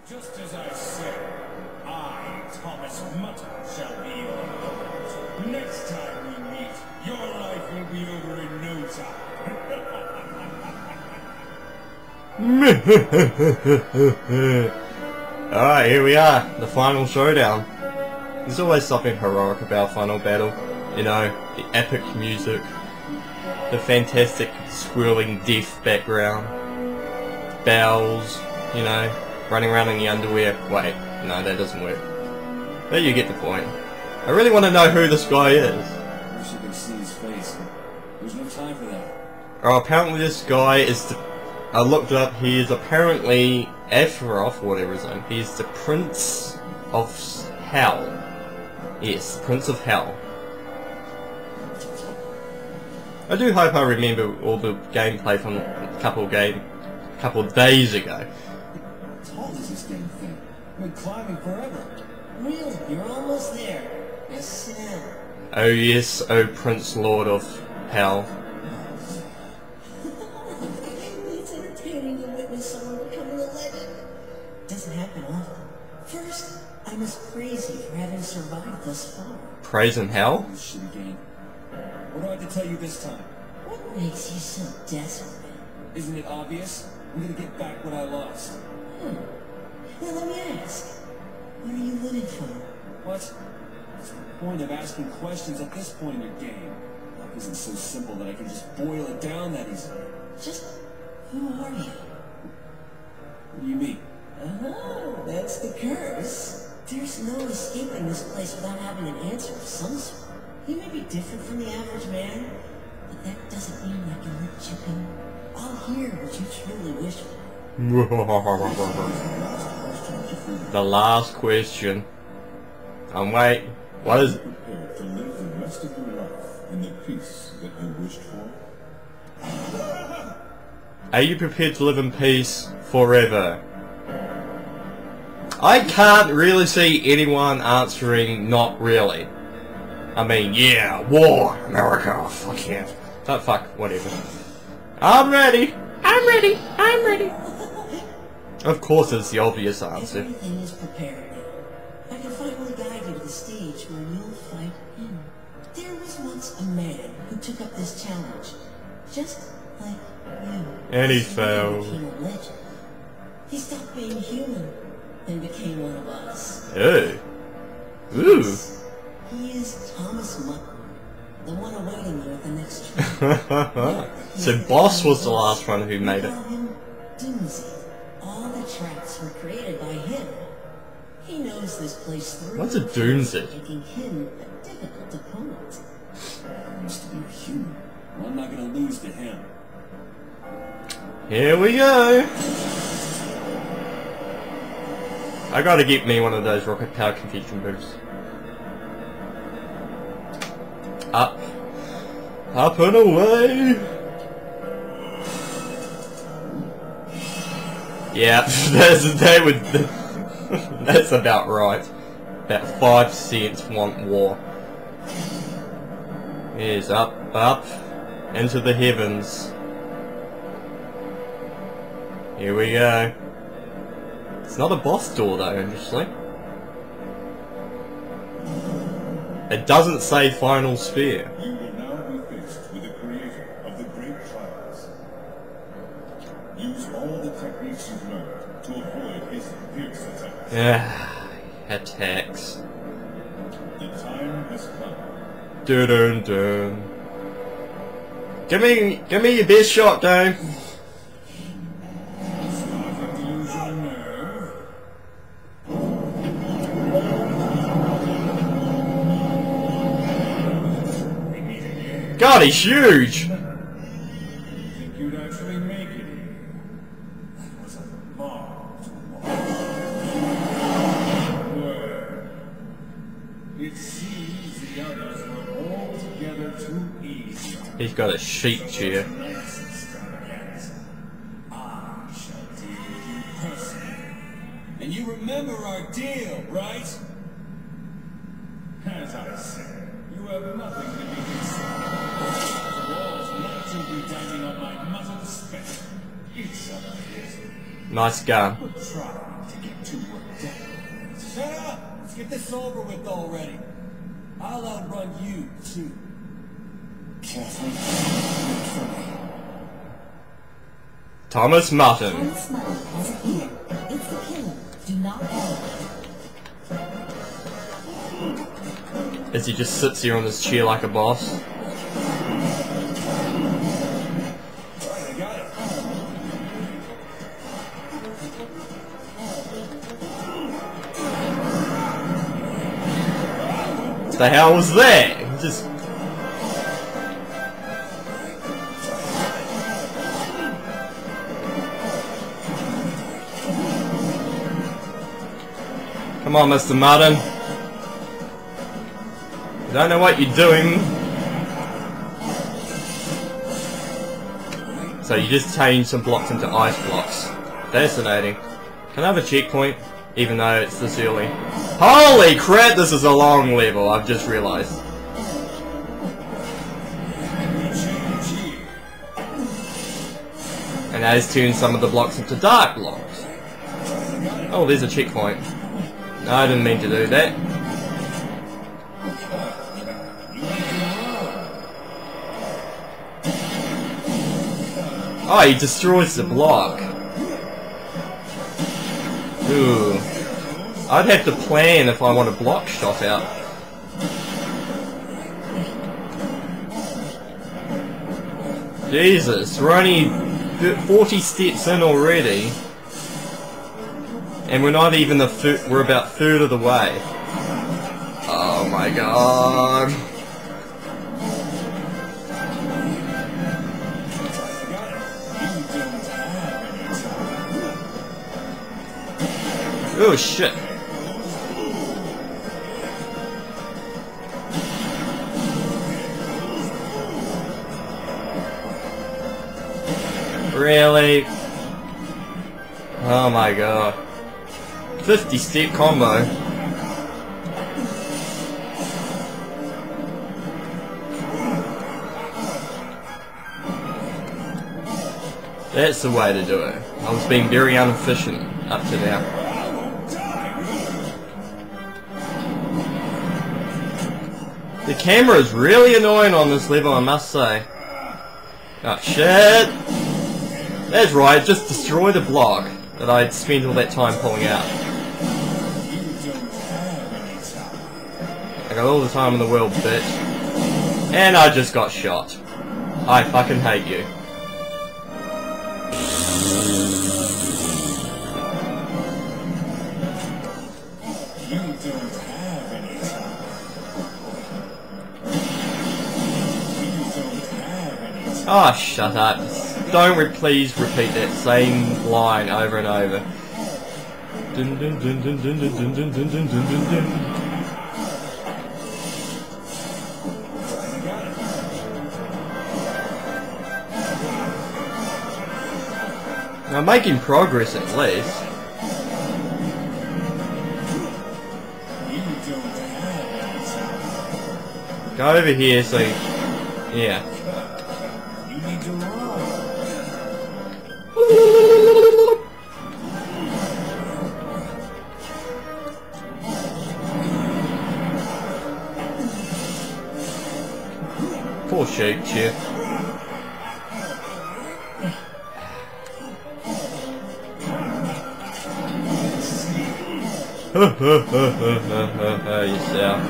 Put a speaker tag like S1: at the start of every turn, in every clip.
S1: Just as I said, I, Kyoto-Moto, shall be your opponent. Next time we meet, your life will be over in no time.
S2: Alright, here we are, the final showdown. There's always something heroic about final battle. You know, the epic music, the fantastic swirling death background, bells, you know, running around in the underwear. Wait, no, that doesn't work. But you get the point. I really want to know who this guy is.
S1: I wish you could see his face. There's no time for that.
S2: Oh, apparently this guy is the... I looked it up, he is apparently Azeroth, whatever his name. He's the Prince of Hell. Yes, Prince of Hell. I do hope I remember all the gameplay from a couple of days ago.
S1: How tall is this damn thing? I've been climbing forever. Really? You're almost there. Yes, sit down.
S2: Oh yes, oh Prince Lord of Hell.
S3: It's entertaining to witness someone becoming a legend. Doesn't happen often. First, I must praise you for having survived thus far.
S2: Praise in hell?
S1: This shit again. What do I have to tell you this time?
S3: What makes you so desperate?
S1: Isn't it obvious? I'm gonna get back what I lost.
S3: Now let me ask. What are you living for?
S1: What? What's the point of asking questions at this point in your game? Life isn't so simple that I can just boil it down that easily.
S3: Just who are you?
S1: What do you mean?
S3: Oh, that's the curse. There's no escaping this place without having an answer of some sort. You may be different from the average man, but that doesn't mean I can let you go. I'll hear what you truly wish for.
S2: The last question. Wait, what is...
S4: Prepared to live the rest of your life in the peace that you wished for?
S2: Are you prepared to live in peace forever? I can't really see anyone answering not really. I mean, yeah, war, America, fuck yeah. Oh, fuck, whatever. I'm ready! I'm ready! I'm ready! Of course it's the obvious answer.
S3: Everything is prepared now. I can finally guide you to the stage where you'll fight him. There was once a man who took up this challenge, just like you.
S2: And he
S3: He
S2: failed.
S3: became a legend. He stopped being human and became one of us.
S2: Ew. Ooh.
S3: He is Kyoto-Moto, the one awaiting you at the next train.
S2: So Boss was the last one who made it.
S3: We call him Doomsday. All the traps were created by him. He knows this place through.
S2: What's a Doomsday?
S3: Making him a difficult opponent.
S1: I used to be a human. Well, I'm not gonna lose to him.
S2: Here we go. I gotta get me one of those rocket power confusion boots. Up. Up and away. Yeah, that's about right. About 5% want war. Here's up, up, into the heavens. Here we go. It's not a boss door though, interestingly. It doesn't say final sphere.
S4: You will now be faced with the creator of the great trials. Use all the techniques you've learned to avoid his fierce attacks.
S2: Attacks.
S4: The time has come.
S2: Dun dun dun. Give me your best shot, Dave.
S1: Starting to lose your nerve? We meet again.
S2: God, he's huge.
S1: Think you'd actually make it here? That was a marvel to watch. It seems the others were altogether too easy.
S2: He's got a sheep chair.
S1: Nice extravaganza. I shall deal with you personally. And you remember our deal, right? As I said, you have nothing to be concerned about. The walls not simply dining on my muzzle spit. It's a hit.
S2: Nice gun.
S1: We're trying to get too get this over with already. I'll outrun you, too. Carefully, wait for me.
S2: Thomas Martin.
S3: Thomas Martin has appeared. It's the killer. Do not follow.
S2: As he just sits here on his chair like a boss.
S1: Alright, I got it.
S2: The hell was that? Just. Come on, Mr. Martin. You don't know what you're doing. So you just change some blocks into ice blocks. Fascinating. Can I have a checkpoint? Even though it's this early. Holy crap, this is a long level, I've just realised. And that has turned some of the blocks into dark blocks. Oh, there's a checkpoint. No, I didn't mean to do that. Oh, he destroys the block. Ooh. I'd have to plan if I want a block shot out. Jesus, we're only 40 steps in already. And we're not even we're about a third of the way. Oh my god. Oh shit. Really? Oh my god. 50-step combo. That's the way to do it. I was being very inefficient up to now. The camera is really annoying on this level, I must say. Oh shit! That's right, just destroy the block that I'd spent all that time pulling out. I got all the time in the world, bitch. And I just got shot. I fucking hate you. Oh, shut up. Don't please repeat that same line over and over. Dun, dun, dun, dun, dun, dun, dun, dun, dun, dun, dun, dun. I'm making progress at least. Go over here so you, yeah. Poor shape chip. Yourself.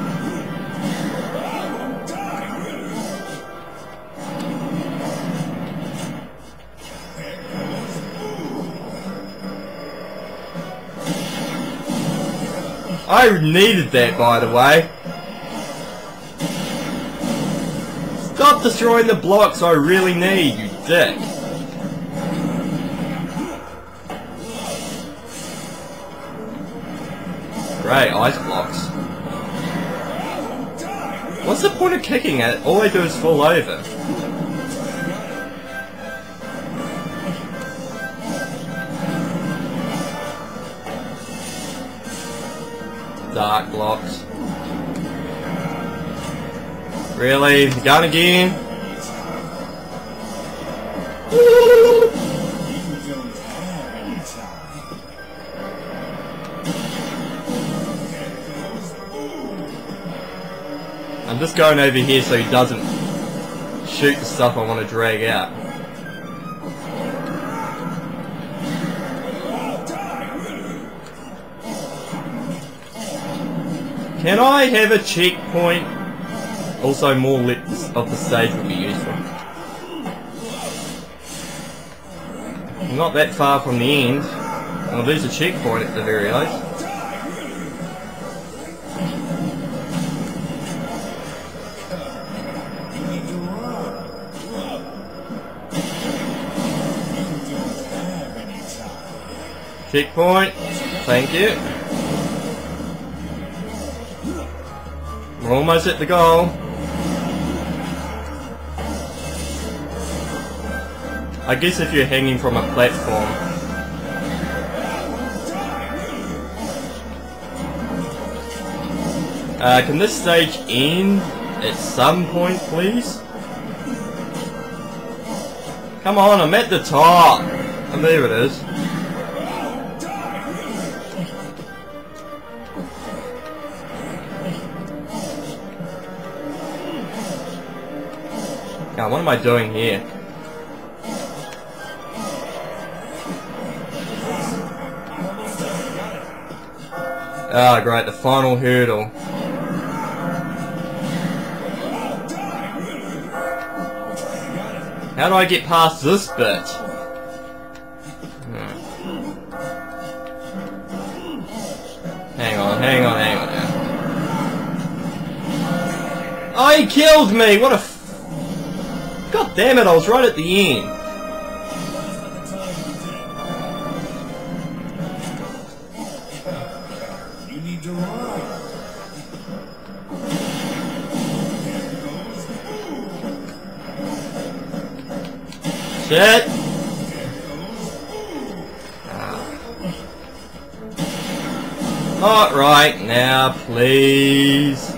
S2: I needed that, by the way. Stop destroying the blocks I really need, you dick. Great, ice blocks. What's the point of kicking it? All I do is fall over. Dark blocks. Really? You gone again? I'm just going over here so he doesn't shoot the stuff I want to drag out. Can I have a checkpoint? Also, more lips of the stage would be useful. I'm not that far from the end. Well, there's a checkpoint at the very least. Checkpoint. Thank you. We're almost at the goal. I guess if you're hanging from a platform. Can this stage end at some point, please? Come on, I'm at the top. And there it is. God, what am I doing here? Ah, great, the final hurdle. How do I get past this bit? Hang on. Oh, he killed me! What a God damn it, I was right at the end.
S1: You need to run.
S2: Shit! Not right now, please.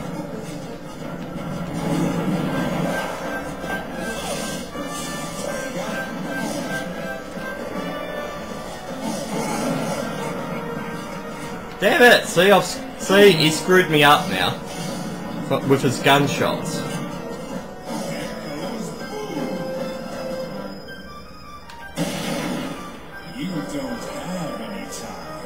S2: Damn it! See, he screwed me up now with his gunshots.
S1: You don't have any time.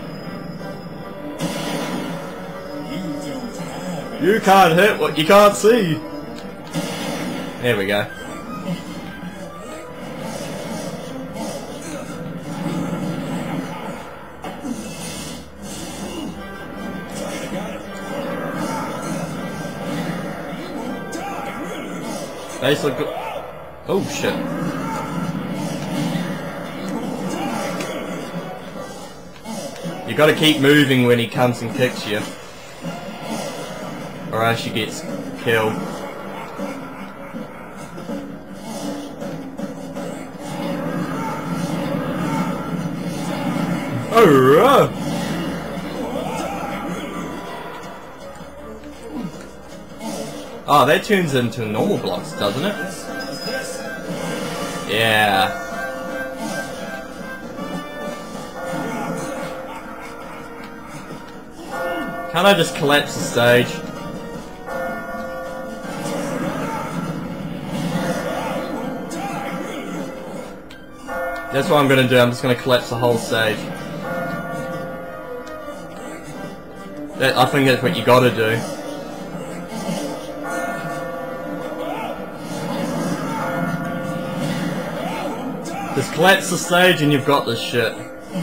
S1: You don't have any.
S2: You can't hit what you can't see. There we go. Basically, oh shit. You gotta keep moving when he comes and kicks you, or else you get killed. Alright. Oh, that turns into normal blocks, doesn't it? Yeah. Can't I just collapse the stage? That's what I'm gonna do, I'm just gonna collapse the whole stage. I think that's what you gotta do. Just collapse the stage and you've got this shit.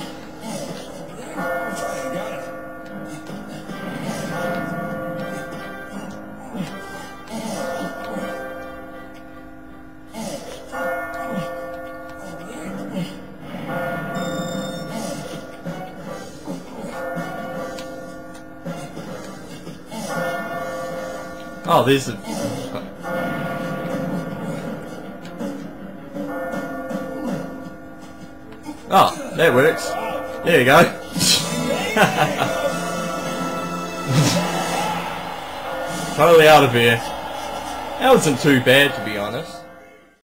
S2: Oh, there's a... Oh, that works. There you go. Totally out of here. That wasn't too bad, to be honest.